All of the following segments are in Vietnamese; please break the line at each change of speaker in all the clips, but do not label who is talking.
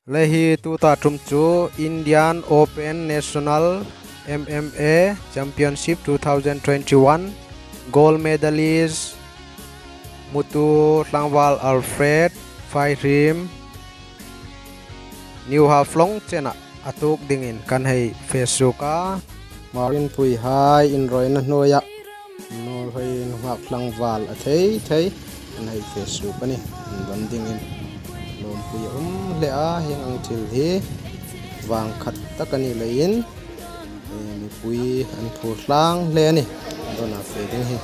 lehi tu ta trum chu Indian Open National MMA Championship 2021 gold medalist Mutu Tlangwal Alfred Fairim New Haflong chena atuk dingin kan hei Facebooka marin pui hai in roina noya no hei ngak Tlangwal a thei kan hei Facebook ani don dingin lom pui le a heng ang thil hi wang khat takani lein mi pui an phur tlang le ani dona fe ding hi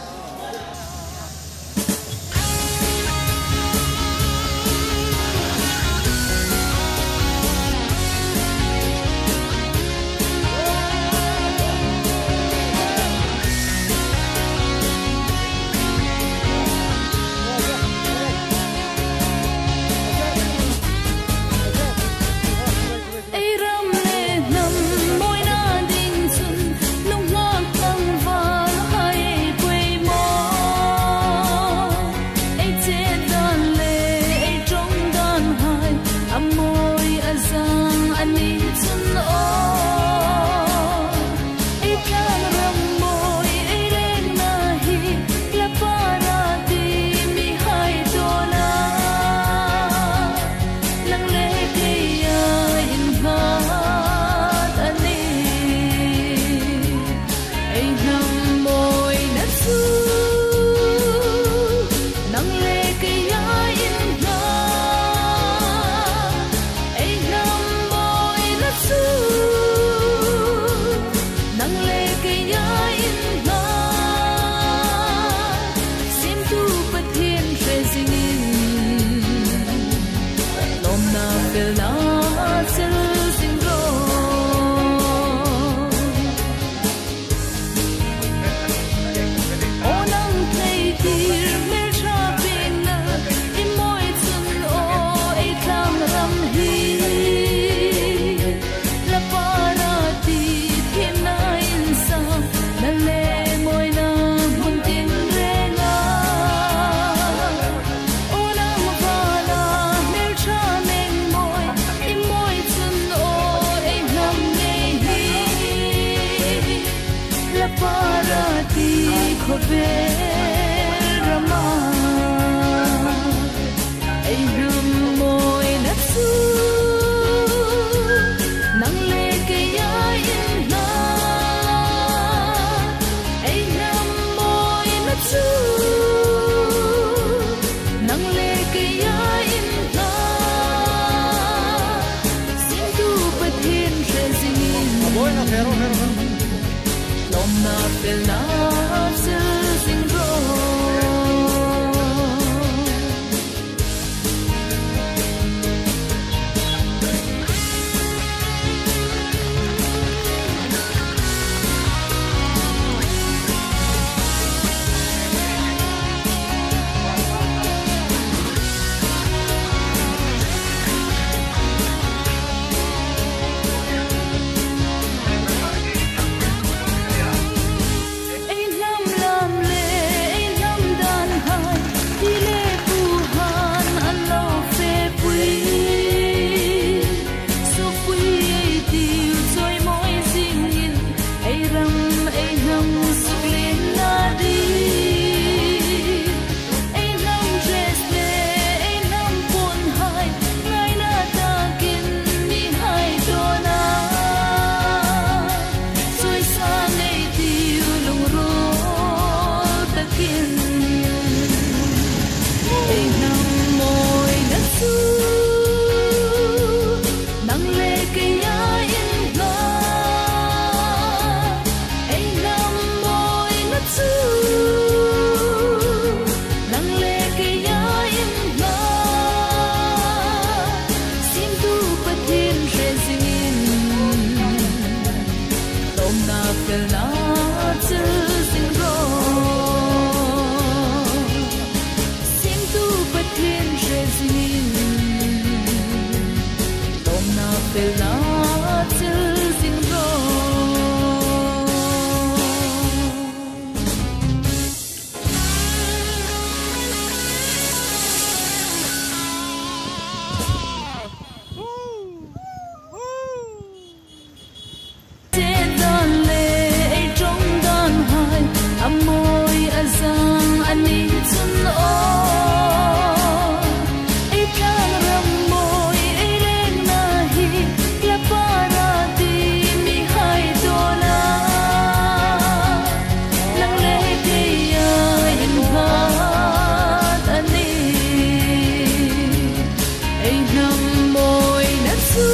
su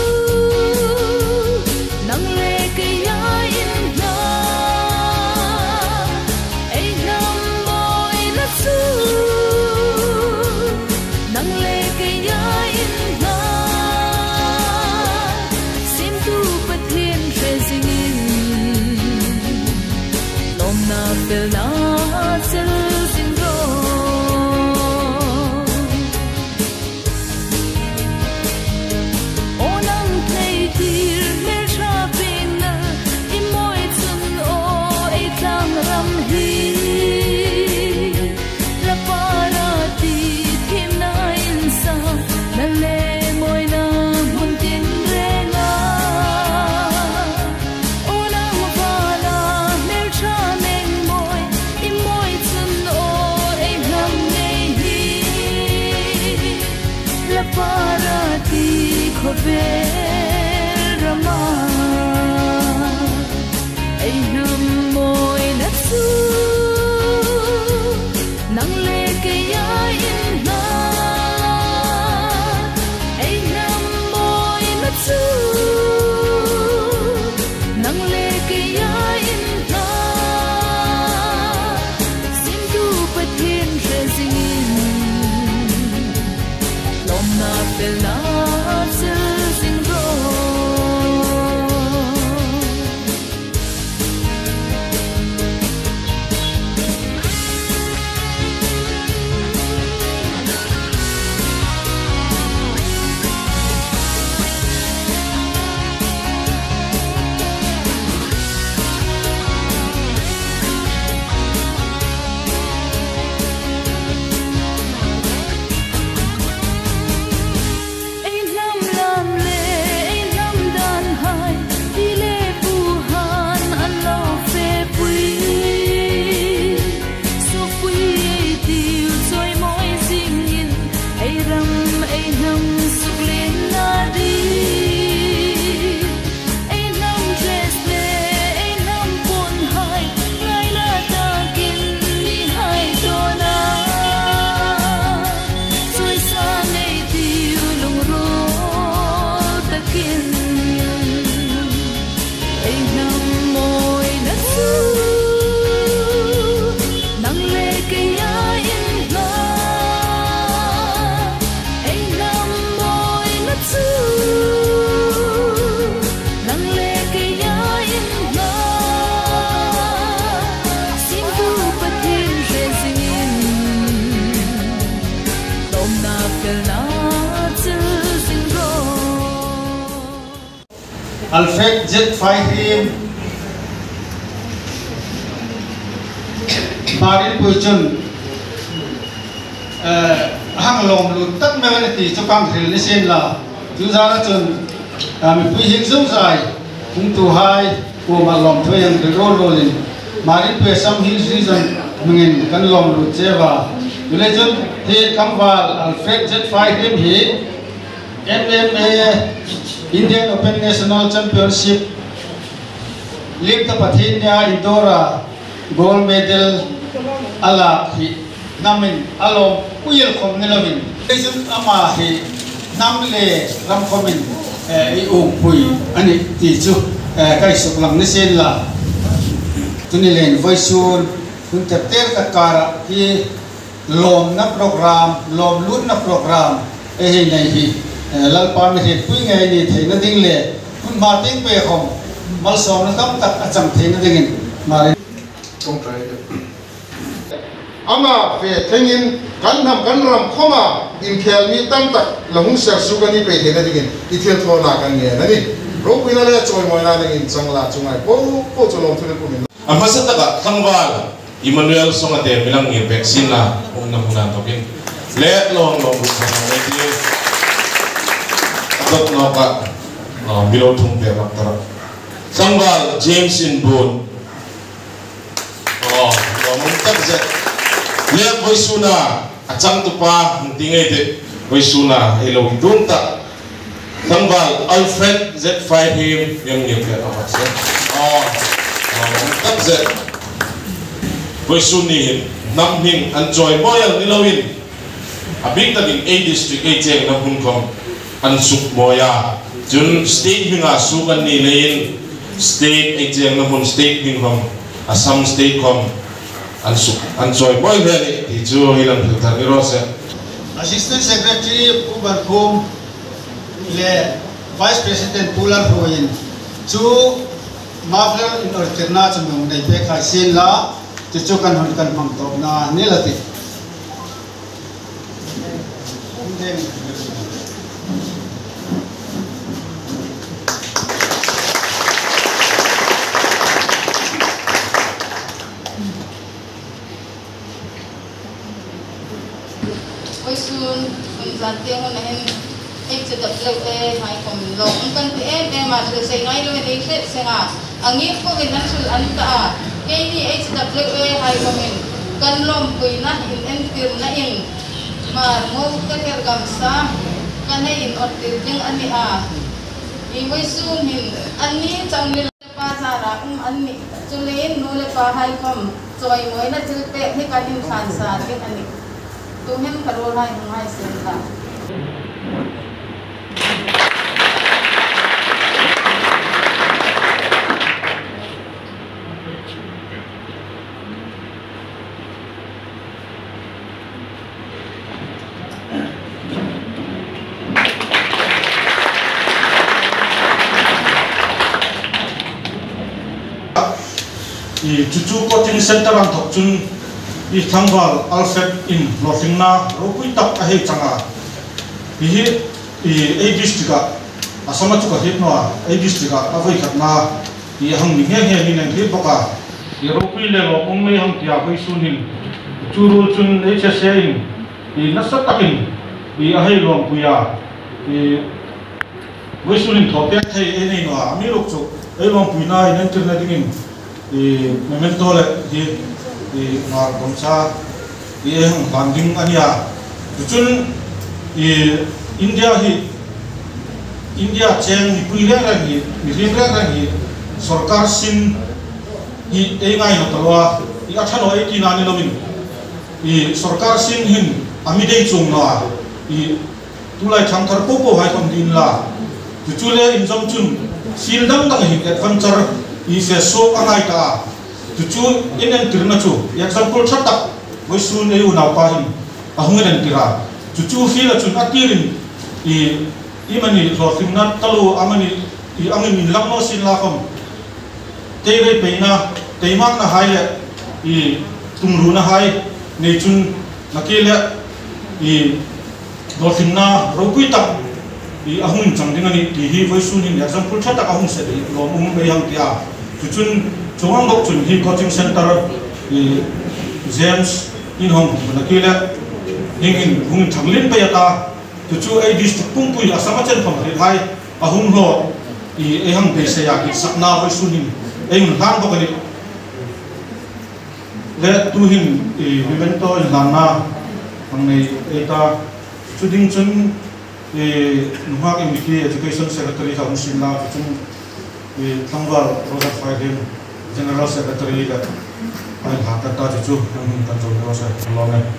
nang le ke ya in na ai nam boy na su nang le ke ya in na sim tu pathin trezing lom na fel na sel
Alfred Z5 him Marin Puchun hang lom lut tất mê vấn đề cho cam thử lên xem là chú ra là chun mình quy hiện giống dài cũng tu hai của mà lom thuê hàng được rô lên Marin Puchun some hill season mình cần lom lut chế vào chú lên chun thì cam vào Alfred Z5 him hi MMA Indian Open National Championship League the Pathinia Indora gold medal ala hi namin alom uyel kom nilamin lesun ama hi namle ram komin I pui ani ti chu kai sok lang ni sen la tunilen voisun kun ter ka kara hi lom na program lom lut na program he nei hi lalpa mi he pui ngai ni theina ding le kun ma ting pe khom mal som na tam tak acham theina dingin mari
kong trai ama fe thengin kan ram khoma in khel mi tam tak lahung ser su gani pe theina dingin I thel tho na kan nge nani ro pina le choi moi na dingin changla chungai po cholom thule pumin
ama sa taka thangwal Emmanuel songate bilang ngi vaccine na na muna tokin le long sa ngai Dot noka below thung pe maktara Sangwal James in Boon mong takze le voisuna achang tupa tingai de voisuna hello dunta Sangwal Alfred Z5 him yang yang pe akase mong takze voisuni namhin enjoy moyal nilawin abing taging A district A cheng na hunkom an suk moya jun state hinga sukan ni lein state exam na hun state hing hom Assam state hom an suk an joy boy le ti chu hilan thar ni ro se
Assistant Secretary Ubar Phum le Vice President Pular Phoin chu mafler in orterna chum nei pe khai sen la chu kan hon kan mam to na ne lati
Oi sun zante ho nahen ek se daplek hai kom lo kan te ma se ngai lo ne se senga angi ko vinan sul anta ke ni ek se daplek hai kom kan lom puina in entir na in ma mo ka ker gamsa kan in ortir jeng ani a I oi sun hin ani changle pa sara ani chulein no le pa hai kom choi moi na til pe he kan in khan sa ke ani Tuhan karola yang hai senda.
I cucu coaching center ang thokchun I thangwal alfred in lofingna ropui tak ahe changa hi a district asama chuka hitnoa a district avai khatna I hang ni nge ni nang hi boka I ropui le lo ong me hang tia bai sunin churu chun hsa in I nasatakin I ahe lom puya I bai sunin thopek thai nei no ami lok chu ai lom puina in internet dingin I memento le hi I ngar komsa I hang landing ania chun I India cheng ni puile ra ni ringra ni sarkar sin I ngai no talwa I athano 18 ani lomin I sarkar sin hin amidei chung na I tulai thangthar popo hai kom din la chule in jom chun sildam dang hi adventure I fe so angai ta chu inen tirna chu example thatak voisun eu na pa hin ahungen tira chu feel chun atirin I mani rofing na talu amani I angin lamno sin la khom teire peina teimak na hai I tumru na hai nei chun nakile I rofing na ropui tak I ahun changding ani ti hi voisun in example thatak ahun se lo mum be yang tia chun Chungang bok chun hi coaching center James in hong nakila hingin hung thanglin pa yata chu ai district pungpui asama chen pham hai ahung ho I ehang be se ya ki sakna hoi sunin ei mun han bok ani le tu hin memento in lana ang nei eta chuding chun nuhak imiki education secretary ka hung la chun tangwal roda file General Secretary that I have to touch you and control yourself along it.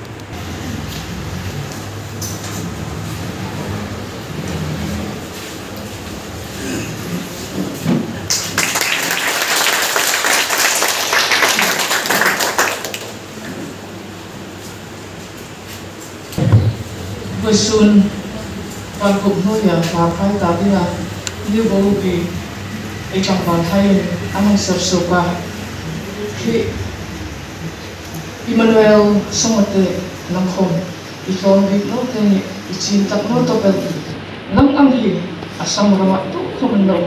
Với xuân toàn cục nuôi ở và phải tạo đi là như bố bị ai trong bàn thay anh sập sụp qua khi Emmanuel Somate nang khom ikon big no te ichin tak no to pel nang ang hi asam rama tu khom no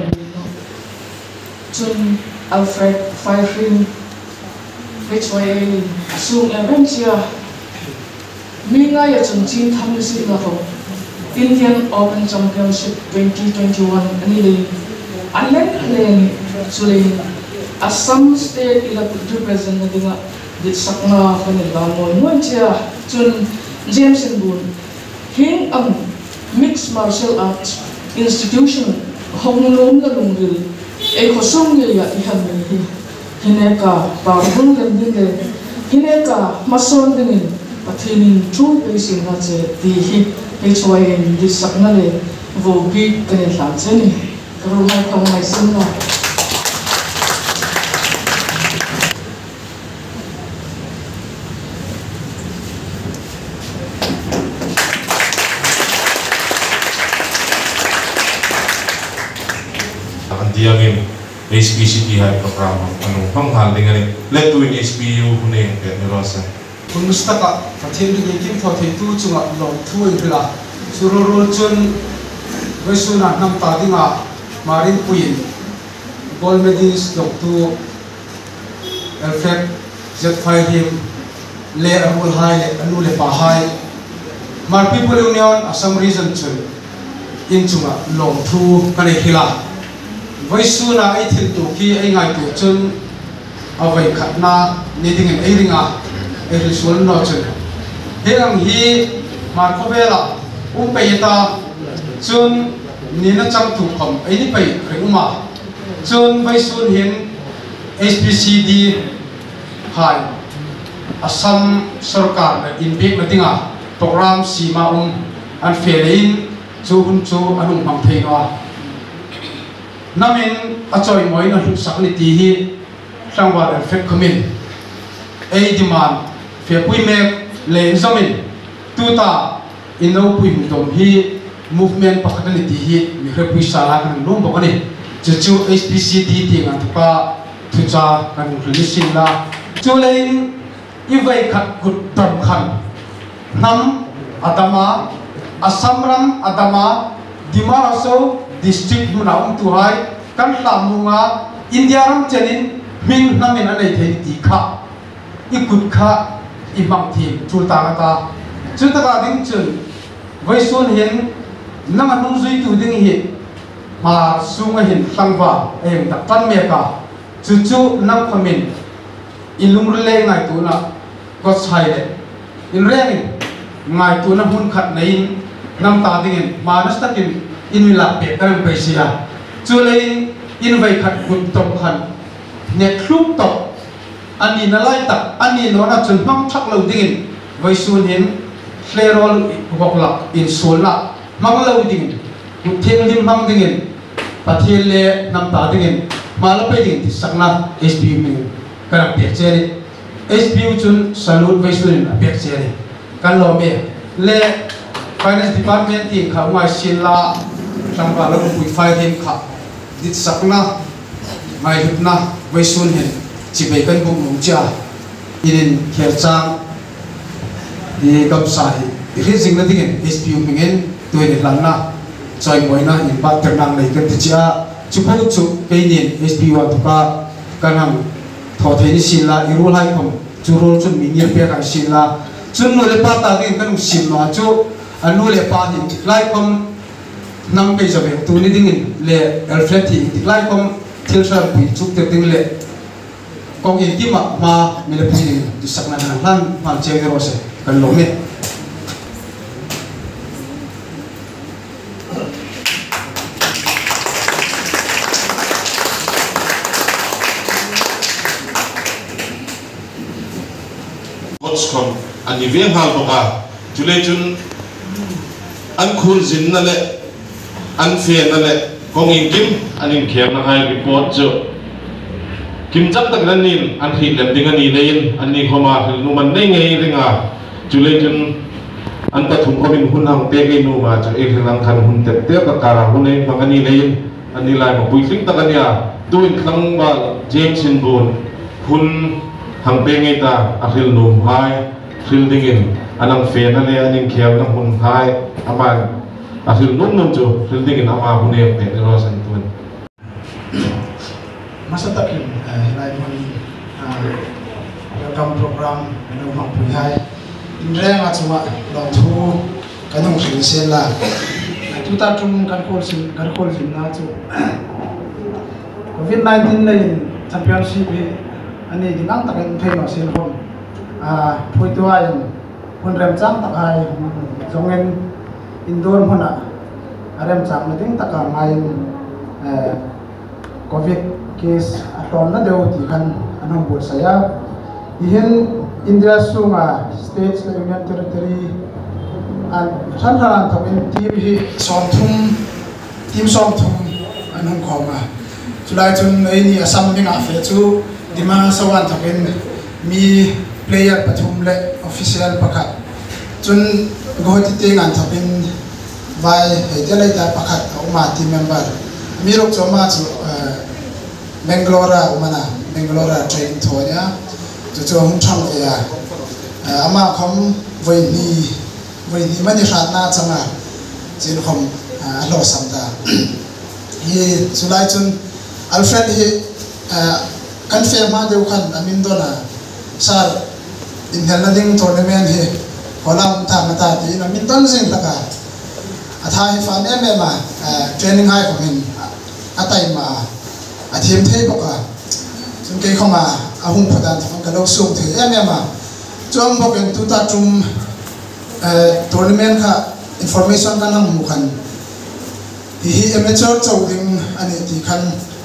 chun Alfred Firefin which way asung eventia minga ya chun chin tham si na ho Indian Open Championship 2021 ani le Allen Chule Assam State ila representing the Sakna Fanilamo Montia Chun James and Boon Hing Mixed Martial Arts Institution Honglom na Lungil Ekosong ya ihamili Hineka Barbung Lendile Hineka Mason Dingin Patinin True Pacing Nate the HYN the Saknale vô bi cái này làm chứ này cái rồi hai không ngày sinh rồi
Diamin HPCT hai program anu panghal dengan let to in SPU huning ke nerosa
Mustaka fathin ri kim tho thei tu chunga long thui rila suroro chun vesuna nam ta dinga marin puin gold medalist dok tu effect Z5 him le amul hai le anu le pa hai mar people union asam reason chun in chunga long thu kane hila Vaisuna ai thil tu ki ai ngai tu chun avai khatna ni ding ai ringa ai risul no chun heang hi mar ko bela pe ta chun ni na chang tu khom ai ni pai reuma chun vaisun hin SPCD hai Assam sarkar na inbik na dinga program sima an felein chu hun chu anung mang theinga namin achoy moi na sak ni ti hi sangwa effect comin a demand fe pui mek le zamin tuta ino pui dom hi movement pakhat ni ti hi mi khe pui sala kan lum bo ni chu HPCT ti ngan pa thucha kan release la chu lein i vai khat kut tam khan nam adama asamram adama dimaraso district muna tu hai kan lamunga India ram chenin ming namin anei thei ti kha ikut kha imang thi chuta ka ding chun vaisun hin nang nung zui tu ding hi ma sunga hin sangwa em ta pan me ka chu nang khamin ilung le ngai tu na ko sai le in reng ngai tu na hun khat nei nam ta ding ma nastakin in la pe kan pe sia chu lein in vai khat kun tom khan ne khlup top ani na lai tak ani no na chun mang thak lo ding vai sun hin flerol bokla in sola mang lo ding ku theng lim mang ding pathil le nam ta ding ma la pe ding ti sakna SPU min kan pe che SPU chun salute vai sun pe che kan lo me le finance department ti kha ngai sin la sangwa lo pui fai him kha dit sakna mai hutna vaisun hen chibai kan bu mu cha in kher chang di gam sai ri jing na ding SPU mingen toin lanna choi moina in ba ternang nei kan ti cha chu phu chu ke nin SPU wa ka kanam tho the ni sin la irul hai khom chu rol chun mi nyer pe ka sin la chun no le pa ta ding kan sin no chu anu le pa ni lai khom nang pe jabe tu ni ding le Alfred ti lai kom thil sa pui chuk te ding le kong in ti ma me le pui ti sakna na lan ma che ge rose kan lo me
what's come ani veng hal boka chule chun an khul jin na le an fe na le kong in kim an in khem na hai report jo kim chak tak nan nin an hi lem ding ani lein an ni khoma hil nu man nei ngei ringa chule chun an ta thum khomin hun hang te ge nu ma chu e thlang khan hun te te ka kara hun ei mang ani lein an ni lai ma pui fing tak ania tu in thlang ba James in bon hun hang pe ngei ta a hil nu hai hil ding in anang fe na le an in khem na hun hai aman akhir nung jo fielding in ama hune pe rosan tun
masa takin lai mon welcome program no ma pui hai reng a chuma lo thu kanong sin sen la tu ta tum kan kol sin na chu COVID-19 nei championship ani dinang takin thema sin hom phoi tu ai hun rem chang tak ai zongen indoor hona arem chak na ding taka ngai COVID case aton na deu ti khan anong bol saya ihen India sunga states union territory
ท่านทำเป็นทีมที่ซ้อมทุ่มทีมซ้อมทุ่มอันนั้นของมาสุดท้ายจนไอ้นี่ซ้ำไม่ง่ายเฟจูดิมาสวรรค์ทำเป็นมีเพลเยอร์ปฐุมและออฟฟิเชียลประกาศจนก็ที่เตียงานทำเป็นไว้ให้เจ้าเลยได้ประกาศออกมาทีมเมมเบอร์มีลูกจอมาจู่เบงกลอราอุมานะเบงกลอราเทรนทัวร์เนี่ยจู่หุ่นช่างเอียอามาคอมวันนี้มันจะขาดหน้าจังอ่ะจีนคอมหล่อสัมตาฮีสุดท้ายจนอัลเฟรดฮีกันเฟียมาเดียวกันอามินโดนะซาร์อินเทอร์เน็ตดิ้งทัวร์นาเมนต์ฮีพอลำตามมาตาดีอามินต้นสิ่งต่างๆอาทายฟันเอ็มเอ็มมาเทรนนิ่งให้ของมินอาตัยมาอาทีมเทปก็จนเกี่ยเข้ามาอาหุ่นพอดันของกระโดดสูงถึงเอ็มเอ็มมาจงบอกเป็นตุตาจุมทัวร์นาเมนต์ค่ะอินฟอร์เมชันกันทั้งหมดกันที่เอเมเจอร์จะวิ่งอันนี้ที่คัน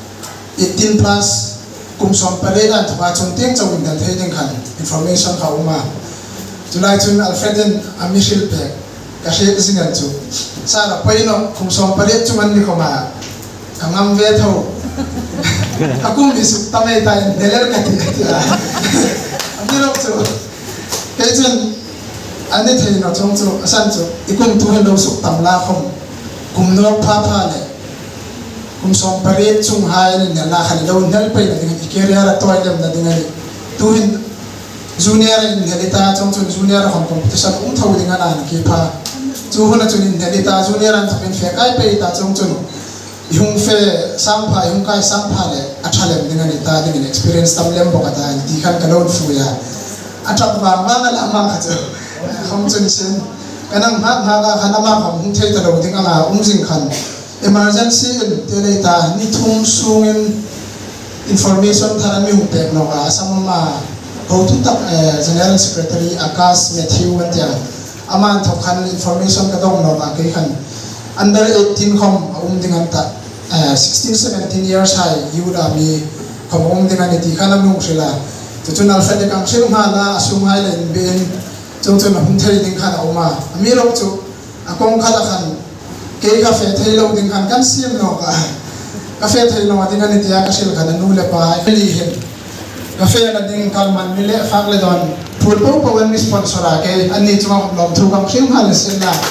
18 plus กลุ่มสองประเด็นที่ว่าจนเตียงจะวิ่งดันเทียงคันอินฟอร์เมชันเขาออกมาจุดไล่จนอัลเฟรดน์อามิชิลเพ็กกระเชษสิ่งนั้นจุดสารพัดเนาะกลุ่มสองประเด็นจุมันมีเข้ามาทางน้ำเวทเขาอากุมวิสุทธิ์ทำให้ตายเดลล์กันที่ละอันนี้เราจุดแค่จนอันนี้เทนเราจงจุดสั้นจุดอีกกลุ่มตัวเราสุขตำลาคมกลุ่มนกพาเลยกลุ่มสองประเทศชุ่มหายเนี่ยนาขันเราเนื้อไปเนี่ยอีกเรื่องอะไรตัวเดิมนั่นเองตัวหินจูเนียร์เนี่ยลิตาจงจุดจูเนียร์ของคอมพิวเตอร์อุ้มเท่าดิ่งนั่นกี่พาจูหัวนั่นจุดเนี่ยลิตาจูเนียร์นั่นจะเป็นเฟกไอไปลิตาจงจุดยุ่งเฟสัมภายุ่งใครสัมภาเลยอัจฉริยะดิ่งลิตาดิ่ง experience ตั้มเลี้ยงบอกกันที่ขันกระโดดฟูยาอัจฉริยะมากนั่นแหละมากจุดคำจุดเช่นกันนั่งพักกันขันน้ำมันของหุ้นเทตะลุดิ่งอะไรสิ่งขันemergency in teleta ni thum sungin information tharan mi hupek noka samma hotu tak general secretary Akas Matthew watia aman thokhan information ka dong noka ke khan under 18 khom dingan ta 16 17 years high yuda mi khom dingan ti khanam nu sila chun alpha de kang shil ma la asung hai len ben chung hum thei ding khan oma mi ro chu akong khala khan cái cà phê thay lâu tiếng Hàn cắn xiêm nó cà phê thay lâu tiếng Hàn thì cái sự khả năng lệ bài cái gì hiện cà phê là tiếng Kalman mi lệ phát lên đòn phun bốc bốc anh sponsor cái anh ấy chúng học lòng thu công siêu Hàn là xin là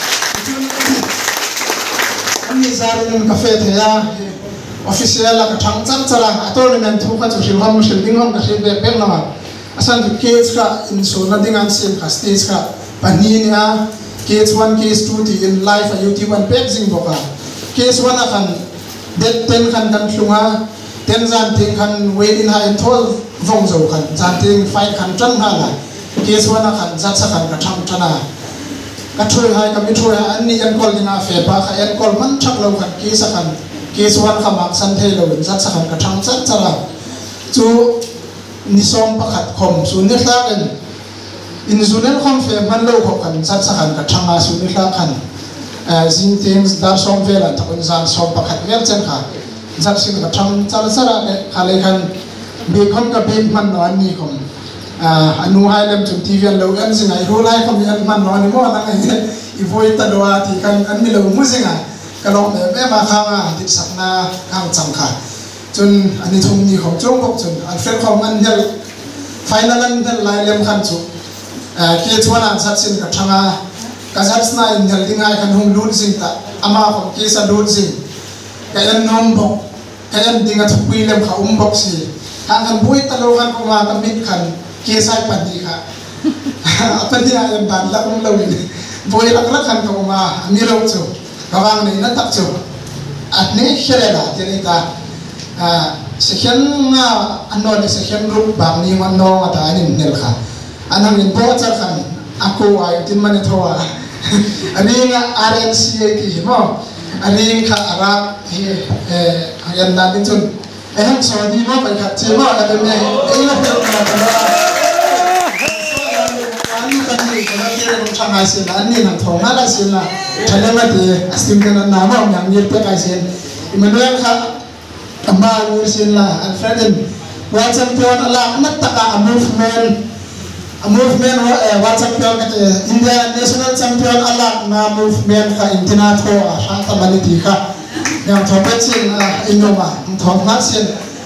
anh ấy ra đến cà phê thay ra official là cái thằng chắc chắn là tôi nên thu cái chủ siêu Hàn siêu tiếng Hàn cà phê đẹp đẹp nào asan cái case cả in số là tiếng Hàn siêu cả stage cả panin ya case 1 case 2 thì in live ở YouTube and page zing boka case 1 akan dead 10 kan kan hlunga 10 zan ting kan weight in high 12 vong zo kan zan ting 5 kan tran hala case 1 akan zat sa kan ka thang tana ka throi hai ka mi throi ha an ni an kol dinga fe pa kha an kol man thak lo kan case akan case 1 kha mak san thei lo zat sa kan ka thang chat chara chu ni som pakhat khom su ni thlaken in zunel khom fe man lo kho kan sat sa kan ka thanga su ni la khan zin things dar som vela ta kon zan som pakhat vel chen kha zat sin ka thang chal sara ke khale khan be khom ka be man no an ni khom anu hai lem chum tv an lo an zin ai ro lai khom an man no ni mo na ngai i voi ta do ti kan an mi lo mu zinga ka lo me ma khanga ti sakna khang chang kha chun ani thum ni khom chong kok chun an fel khom an hel final an hel lai lem khan chu case 1 an sat sin ka thanga ka zat sna in hel dingai kan hum lut sing ta ama khom case a lut sing ka an nom bok ka an dinga thupui lem kha bok si kan bui ta lo kan ko ma ka mit khan case ai pan di kha apan dia an ban la kum lo ni bui la kan ko ma mi lo chu ka wang nei na tak chu at ne kherela tenita second nga anon second group bang ni man no ata anin nel kha anang in bo char khan ako ai tin man thowa ani nga RNCA ki mo ani kha ara yan na din chun han so di mo pai khat che mo la me ei la pe na ta ani kan ni ko na ke ro thanga sin ani na thonga la sin la thale ma ti astim kan na ma nyam ni pe kai sin imanuel kha amma ni sin la alfreden wa champion ala na taka movement movement wa champion India national champion alak na movement ka intina tho a ta maniti ka yang thopetsin inoma thopna sin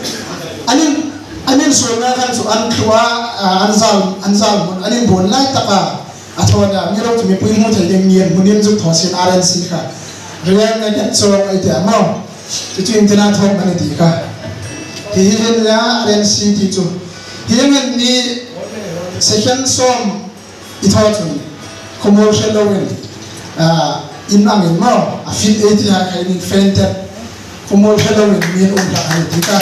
anin sona kan su an khwa anzal mun anin bon lai taka athoda miro tu mi pui mu thai deng nien munin zu thosin RNC ka riang na get so ai te mo tu intina tho maniti ka hi ya RNC ti chu hi men ni second som ithotun commercial lawin in angin mo afit 80 ha kainin fentet commercial lawin min umla ani tika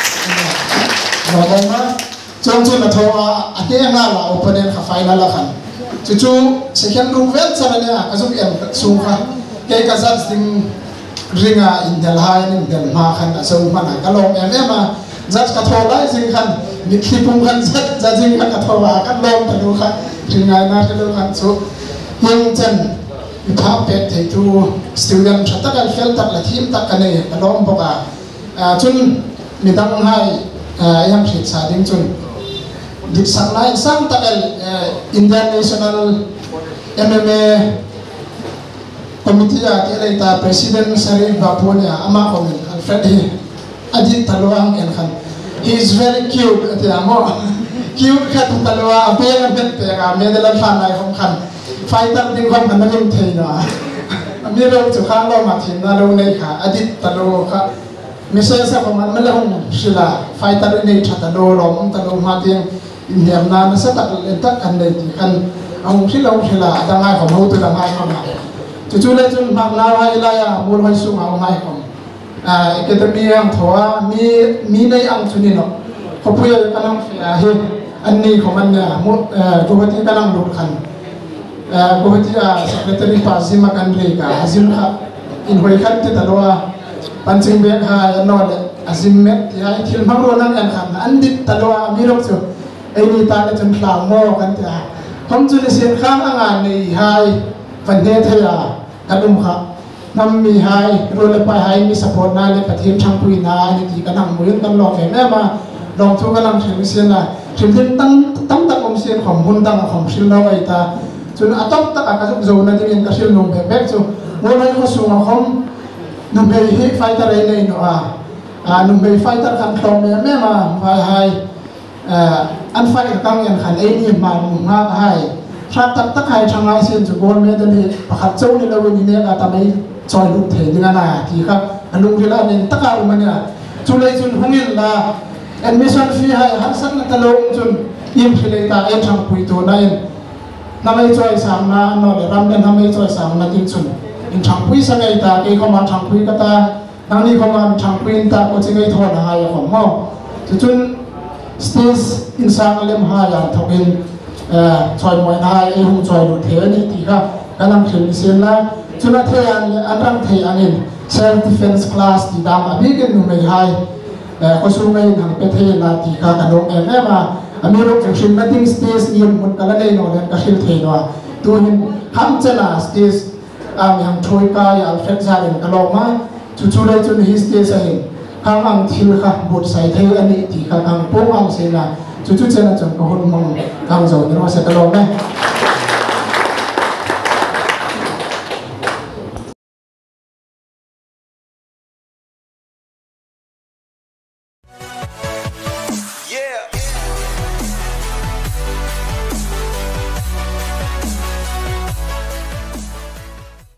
ma chong na thoa ate nga la opponent ka final kan chu second room vel sarania kasuk em sungka ke kazat ding ringa in delhai ning del ma khan aso mana kalom em zat ka thola sing khan mitlipum khan zat jajing ka thola kan lom tanu khan ringa na telu khan so yang chen pa pet thei tu student thatakal fel tak la thim tak kane kalom boka chun midang hai yang thit sa ding chun dik sang lai sang takal Indian National MMA committee ya keleta president Sharif Bapunia ama komen Alfred Ajit Talwang en khan he is very cute ate amo cute khat talwa apel bet pe ga medal fan lai khom khan fighter ding khom kan ning theina amiro chu khang lo ma thin na lo nei kha Ajit Talwa kha message sa man malahung sila fighter nei thata lo rom ta lo ma ding indem na sa tak tak kan nei kan ang sila dangai khom ho tu dangai khom chu le chun mak na wa ila ya mul hoi su ma ngai khom academy ang thoa mi nei ang chunino khopuya kanang he anni khomanna guwati kanang lut khan guwati secretary pasima kanre ka azim kha in hoi khan te talwa panching bek ha no le azim met ya thil mangro nan an khan andit talwa mirok chu ai ni ta le chun thlang mo kan ta khom chu le sen khang anga nei hai van he thaya kadum kha nam mi hai role pa hai mi support na le pathim thangpui na ni ti kanang muin kan lo ke me ma long thu kanang thim sen na thim din tam tak om sen khom hun dang khom sil lo ai ta chun atok tak ka jok zo na ding ka sil nom be bek chu mo lai ko su ma khom num be hi fighter ai nei no num be fighter kan thom me ma vai hai an fight kang yan khan ai ni ma mu nga hai thak tak hai thangai sen chu gold medal ni pakhat chau ni lo ni ne ka ta mai choi lu the dinga na ti kha anung gila nen taka umania chulai chun hungil la admission fee hai har san na talong chun im khile ta em thang pui to na en namai choi sam na no le ram den namai choi sam na tin chun in thang pui sa ngai ta ke khoma thang pui ka ta nang ni khoma thang pui ta ko chingai tho na hai khom mo chun stage in sang lem ha ya thokin choi moi na e hu choi lu the ni ti kha kanang khil sen la chuna theyan anrang thei angin self defense class ti dam abigin nu mai hai ko su ngai nang pe thei na ti kha kanong em ma amiro chung nothing space ni mun kala nei no len ka hil thei no tu hin ham chana stage yang thoi ka ya alfred zaren ka lo ma chu le chun hi stage ai khang ang thil kha bot sai thei ani ti kha ang pong ang se na chu chana chung ko hon mong ang zo ni ro se ka lo me